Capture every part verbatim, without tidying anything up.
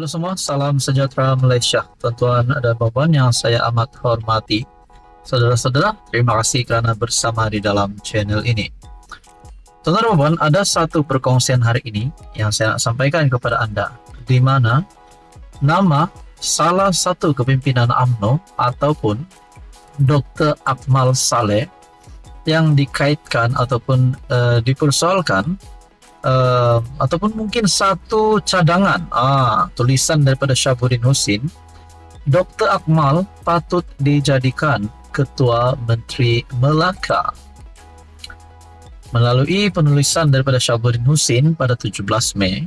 Halo semua, salam sejahtera Malaysia, tuan-tuan dan puan yang saya amat hormati. Saudara-saudara, terima kasih kerana bersama di dalam channel ini. Tuan-tuan dan puan, ada satu perkongsian hari ini yang saya nak sampaikan kepada anda, di mana nama salah satu kepimpinan U M N O ataupun Doktor Akmal Saleh yang dikaitkan ataupun uh, dipersoalkan Uh, ataupun mungkin satu cadangan ah, tulisan daripada Syabuddin Husin, Doktor Akmal patut dijadikan Ketua Menteri Melaka. Melalui penulisan daripada Syabuddin Husin pada tujuh belas Mei,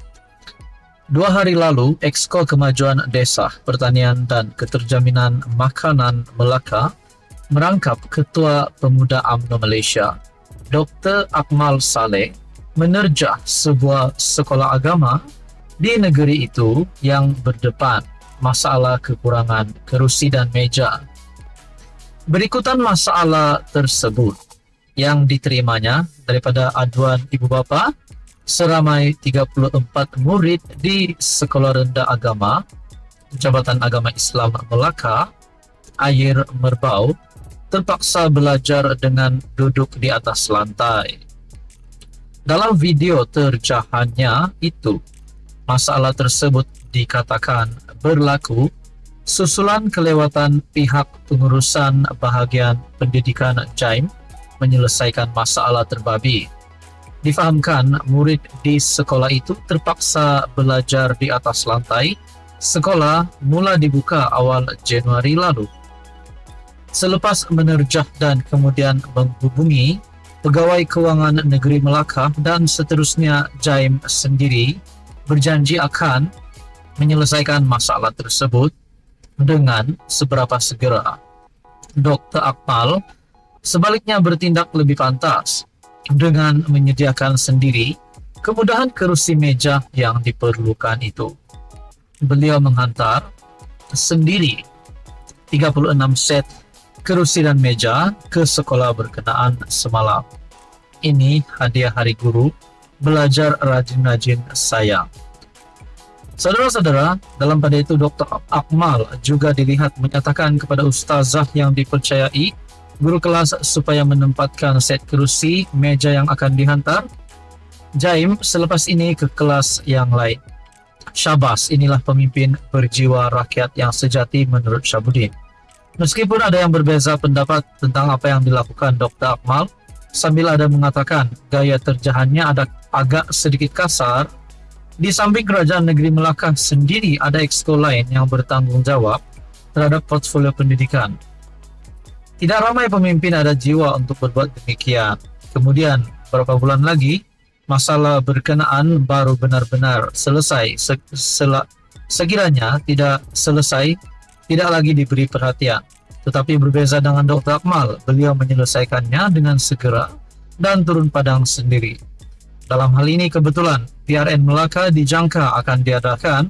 dua hari lalu, Exco Kemajuan Desa, Pertanian dan Keterjaminan Makanan Melaka merangkap Ketua Pemuda U M N O Malaysia, Doktor Akmal Saleh, menerjah sebuah sekolah agama di negeri itu yang berdepan masalah kekurangan kerusi dan meja. Berikutan masalah tersebut yang diterimanya daripada aduan ibu bapa seramai tiga puluh empat murid di Sekolah Rendah Agama Jabatan Agama Islam Melaka, Ayer Merbau, terpaksa belajar dengan duduk di atas lantai. Dalam video terjahannya itu, masalah tersebut dikatakan berlaku susulan kelewatan pihak pengurusan bahagian pendidikan J A I M menyelesaikan masalah terbabi. Difahamkan murid di sekolah itu terpaksa belajar di atas lantai. Sekolah mula dibuka awal Januari lalu. Selepas menerjah dan kemudian menghubungi Pegawai Kewangan Negeri Melaka dan seterusnya, J A I M sendiri berjanji akan menyelesaikan masalah tersebut dengan seberapa segera. Doktor Akmal sebaliknya bertindak lebih pantas dengan menyediakan sendiri kemudahan kerusi meja yang diperlukan itu. Beliau menghantar sendiri tiga puluh enam set kerusi dan meja ke sekolah berkenaan semalam. Ini hadiah Hari Guru, belajar rajin-rajin saya. Saudara-saudara, dalam pada itu Doktor Akmal juga dilihat menyatakan kepada ustazah yang dipercayai guru kelas supaya menempatkan set kerusi meja yang akan dihantar J A I M selepas ini ke kelas yang lain. Syabas, inilah pemimpin berjiwa rakyat yang sejati menurut Syabuddin. Meskipun ada yang berbeza pendapat tentang apa yang dilakukan Doktor Akmal, sambil ada mengatakan gaya terjahannya ada agak sedikit kasar, di samping Kerajaan Negeri Melaka sendiri ada exco lain yang bertanggung jawab terhadap portfolio pendidikan. Tidak ramai pemimpin ada jiwa untuk berbuat demikian. Kemudian, beberapa bulan lagi, masalah berkenaan baru benar-benar selesai. Se sel sekiranya tidak selesai, tidak lagi diberi perhatian. Tetapi berbeza dengan Doktor Akmal, beliau menyelesaikannya dengan segera dan turun padang sendiri. Dalam hal ini kebetulan P R N Melaka dijangka akan diadakan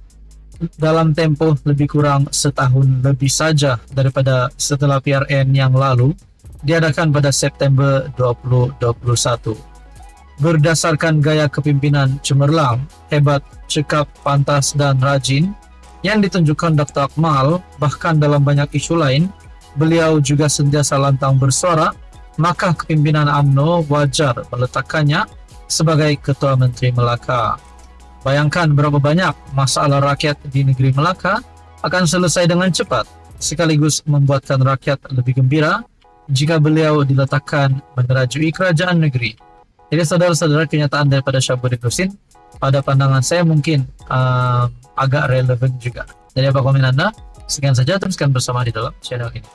dalam tempoh lebih kurang setahun lebih saja daripada setelah P R N yang lalu diadakan pada September dua ribu dua puluh satu. Berdasarkan gaya kepimpinan cemerlang, hebat, cekap, pantas dan rajin yang ditunjukkan Doktor Akmal, bahkan dalam banyak isu lain, beliau juga sentiasa lantang bersuara, maka kepimpinan U M N O wajar meletakkannya sebagai Ketua Menteri Melaka. Bayangkan berapa banyak masalah rakyat di negeri Melaka akan selesai dengan cepat, sekaligus membuatkan rakyat lebih gembira jika beliau diletakkan menerajui kerajaan negeri. Jadi saudara-saudara, kenyataan daripada Syabuddin Husin pada pandangan saya mungkin uh, agak relevan juga. Jadi apa komen anda? Sekian saja, teruskan bersama di dalam channel ini.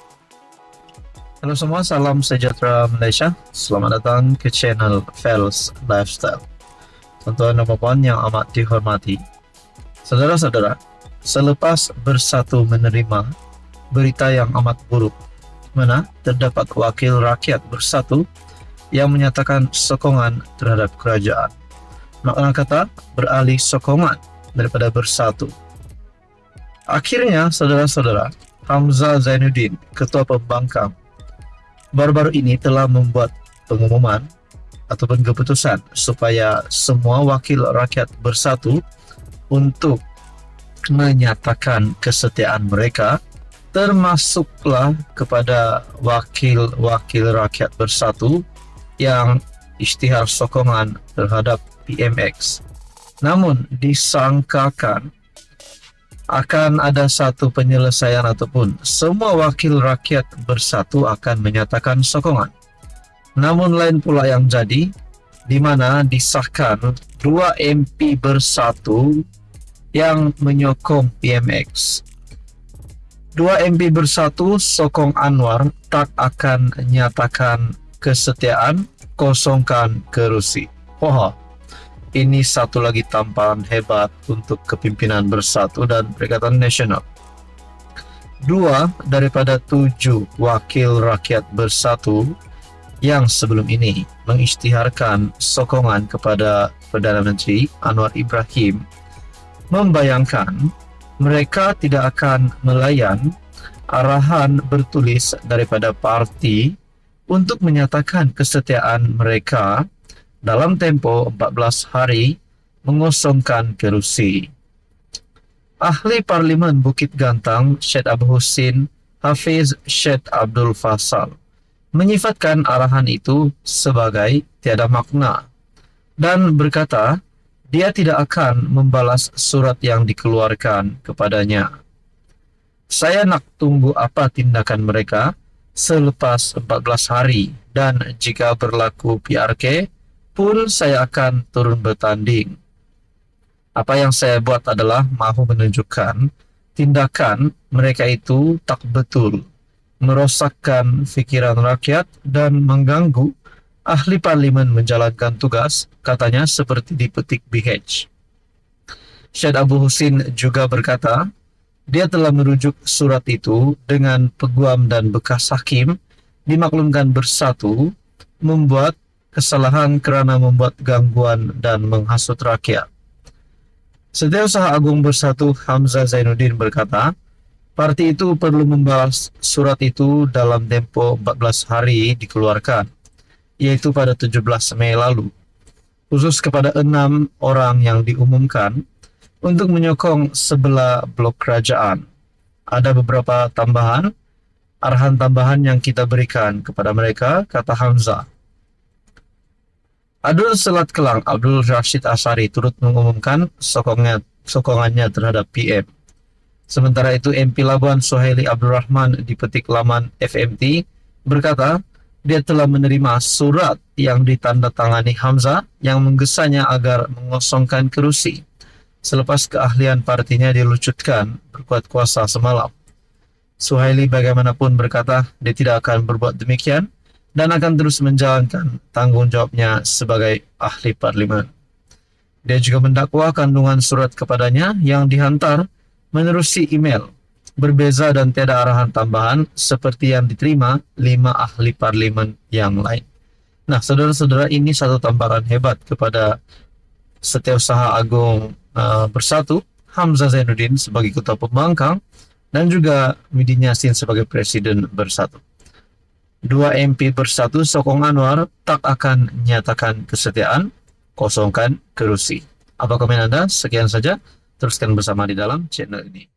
Halo semua, salam sejahtera Malaysia. Selamat datang ke channel Fels Lifestyle. Tuan-tuan dan puan yang amat dihormati, saudara-saudara, selepas Bersatu menerima berita yang amat buruk, mana terdapat wakil rakyat Bersatu yang menyatakan sokongan terhadap kerajaan. Makna kata beralih sokongan daripada Bersatu. Akhirnya, saudara-saudara, Hamzah Zainuddin, Ketua Pembangkang, baru-baru ini telah membuat pengumuman ataupun keputusan supaya semua wakil rakyat bersatu untuk menyatakan kesetiaan mereka, termasuklah kepada wakil-wakil rakyat bersatu yang isytihar sokongan terhadap P M X. Namun disangkakan akan ada satu penyelesaian ataupun semua wakil rakyat bersatu akan menyatakan sokongan. Namun lain pula yang jadi, di mana disahkan dua M P bersatu yang menyokong P M X. Dua M P bersatu sokong Anwar tak akan nyatakan kesetiaan, kosongkan kerusi. Wah, ini satu lagi tamparan hebat untuk kepimpinan bersatu dan Perikatan Nasional. Dua daripada tujuh wakil rakyat bersatu yang sebelum ini mengisytiharkan sokongan kepada Perdana Menteri Anwar Ibrahim membayangkan mereka tidak akan melayan arahan bertulis daripada parti untuk menyatakan kesetiaan mereka dalam tempo empat belas hari mengosongkan kerusi. Ahli Parlimen Bukit Gantang Syed Abu Husin Hafiz Syed Abdul Fasal menyifatkan arahan itu sebagai tiada makna dan berkata dia tidak akan membalas surat yang dikeluarkan kepadanya. Saya nak tunggu apa tindakan mereka selepas empat belas hari dan jika berlaku P R K pun saya akan turun bertanding. Apa yang saya buat adalah mahu menunjukkan tindakan mereka itu tak betul, merosakkan fikiran rakyat dan mengganggu ahli parlimen menjalankan tugas, katanya seperti dipetik B H. Syed Abu Husin juga berkata, dia telah merujuk surat itu dengan peguam dan bekas hakim dimaklumkan bersatu membuat kesalahan kerana membuat gangguan dan menghasut rakyat. Setiausaha Agung Bersatu Hamzah Zainuddin berkata, parti itu perlu membalas surat itu dalam tempo empat belas hari dikeluarkan, yaitu pada tujuh belas Mei lalu, khusus kepada enam orang yang diumumkan untuk menyokong sebelah blok kerajaan. Ada beberapa tambahan, arahan tambahan yang kita berikan kepada mereka, kata Hamzah. Adul Selat Kelang Abdul Rashid Asari turut mengumumkan sokongnya, sokongannya terhadap P M. Sementara itu M P Labuan Suhaili Abdul Rahman di petik laman F M T berkata, dia telah menerima surat yang ditandatangani Hamzah yang menggesanya agar mengosongkan kerusi selepas keahlian partinya dilucutkan berkuat kuasa semalam. Suhaili bagaimanapun berkata dia tidak akan berbuat demikian dan akan terus menjalankan tanggungjawabnya sebagai ahli parlimen. Dia juga mendakwa kandungan surat kepadanya yang dihantar menerusi email, berbeza dan tiada arahan tambahan seperti yang diterima lima ahli parlimen yang lain. Nah, saudara-saudara, ini satu tamparan hebat kepada Setiausaha Agung uh, Bersatu, Hamzah Zainuddin sebagai Ketua Pembangkang, dan juga Midin Yassin sebagai Presiden Bersatu. Dua M P Bersatu sokong Anwar tak akan menyatakan kesetiaan, kosongkan kerusi. Apa komen Anda? Sekian saja. Teruskan bersama di dalam channel ini.